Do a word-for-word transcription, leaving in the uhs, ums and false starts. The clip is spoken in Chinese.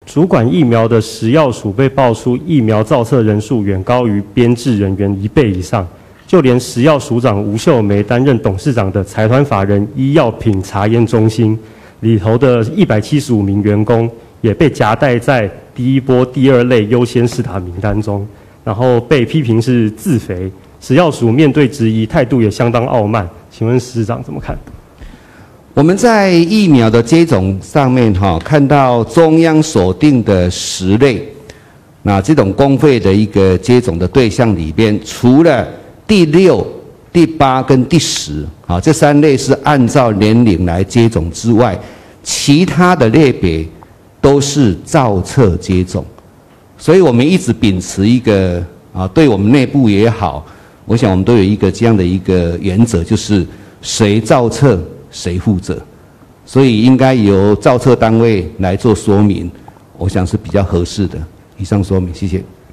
主管疫苗的食药署被爆出疫苗造册人数远高于编制人员一倍以上，就连食药署长吴秀梅担任董事长的财团法人医药品查验中心里头的一百七十五名员工，也被夹带在第一波第二类优先施打名单中，然后被批评是自肥。食药署面对质疑态度也相当傲慢，请问司长怎么看？ 我们在疫苗的接种上面哈，看到中央锁定的十类，那这种公费的一个接种的对象里边，除了第六、第八跟第十啊这三类是按照年龄来接种之外，其他的类别都是照册接种，所以我们一直秉持一个啊，对我们内部也好，我想我们都有一个这样的一个原则，就是谁照册谁负责，所以应该由照册单位来做说明，我想是比较合适的。以上说明，谢谢。